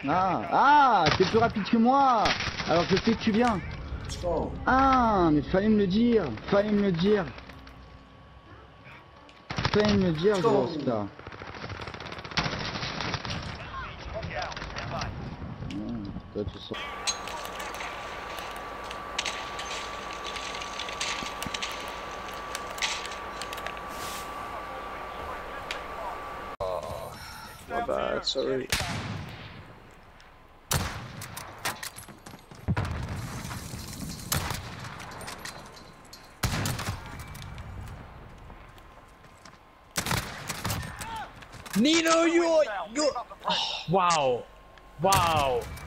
Ah, t'es plus rapide que moi. Alors je sais que tu viens. Ah, mais fallait me le dire. Fallait me le dire. Fallait me le dire, Ghost. Toi, tu sors. My bad, sorry. Nino, you're... Oh, wow. Wow.